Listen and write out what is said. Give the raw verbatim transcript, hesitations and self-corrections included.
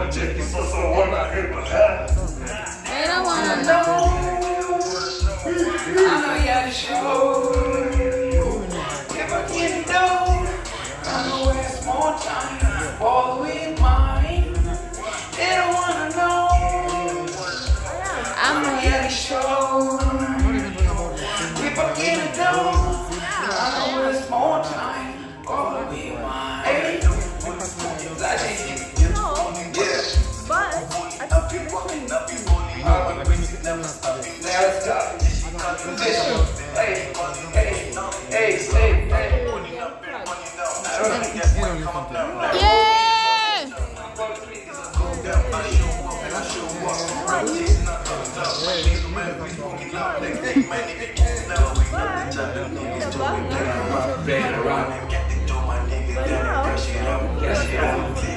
They don't wanna know. I know you had to show. If I get it done, I know it's more time. All with mine. They don't wanna know. I'm not here to show. If I get it done, I know it's more time. All with mine. Hey, yeah. But I thought you were Let's go. Hey, hey, hey, hey, hey. Yeah! But, you know,